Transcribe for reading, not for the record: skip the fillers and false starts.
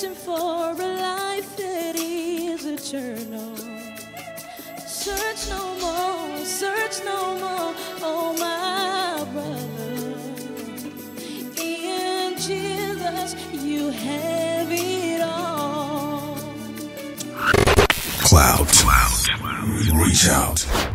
searching for a life that is eternal. Search no more, oh my brother. In Jesus, you have it all. Cloud. Reach out.